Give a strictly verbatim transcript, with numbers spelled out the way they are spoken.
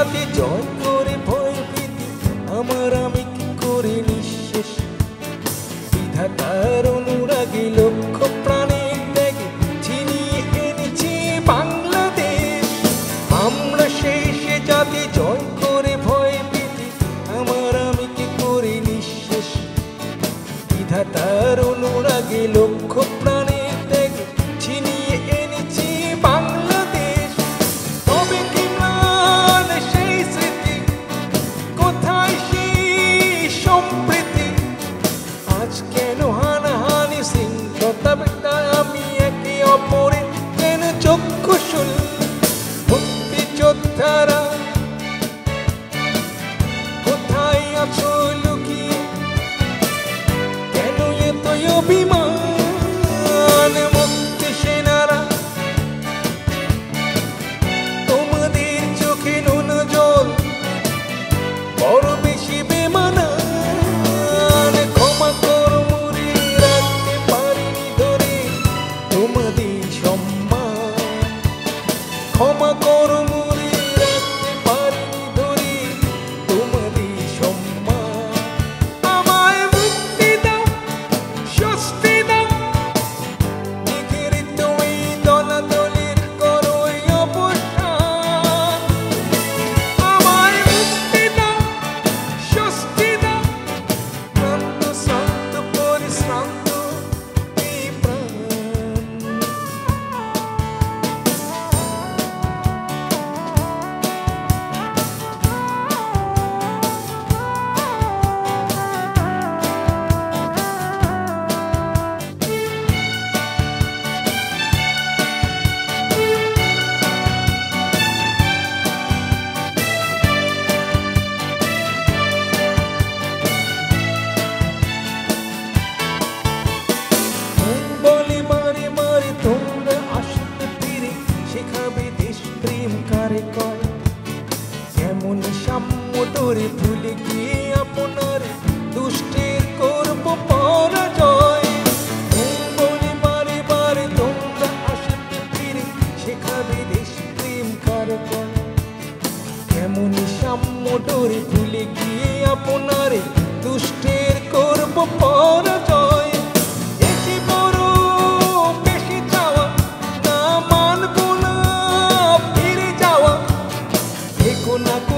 যাতে জয় করে ভয় ভীতি আমার আমি কি করে নিঃশেষ বিধাতার অনুরাগে লক্ষ প্রাণের ত্যাগে ছিনিয়ে এনেছি বাংলাদেশ আমরা শেষে যাতে জয় করে ভয় ভীতি আমার আমি কি করে নিঃশেষ বিধাতার অনুরাগে লক্ষ প্রাণের ত্যাগে ছিনিয়ে এনেছি বাংলাদেশ তবে কি ম্লান সেই স্মৃতি কোথায় সেই সম্প্রীতি আজ কেন হানাহানি শৃঙ্খলতা আমি একে অপরে কেন চক্ষুশূল মুক্তিযোদ্ধারা কোথায় আছো লুকিয়ে কেন এত অভিমান মুক্তি সেনারা তোমাদের চোখে নুন জল বড় বেশি বেমানান ক্ষমা করো মুড়ি রাখতে পারিনি ধরে তোমাদের সম্মান ক্ষমা করো মুড়ি রাখতে পারিনি ধরে তোমাদের সম্মান আমায় মুক্তি দাও স্বস্তি দাও নিগৃহীত এই দলাদলির করো এই অবসান আমায় মুক্তি দাও স্বস্তি দাও ক্লান্ত শ্রান্ত পরিশ্রান্ত এই প্রাণ বলে বারে বারে তোমরা আসতে ফিরে শেখাবে দেশ প্রেম কারে কয় কেমন সাম্য ধরে ভুলে গিয়ে আপনার দুষ্টের করব পরাজয় বলে বারে বারে তোমরা আসতে ফিরে শেখাবে দেশ প্রেম কারে কয় কেমন সাম্য ধরে ভুলে গিয়ে আপনার দুষ্টের করব পরাজয় একে বড় বেশি চাওয়া না মানব না ফিরে যাওয়া দেখো না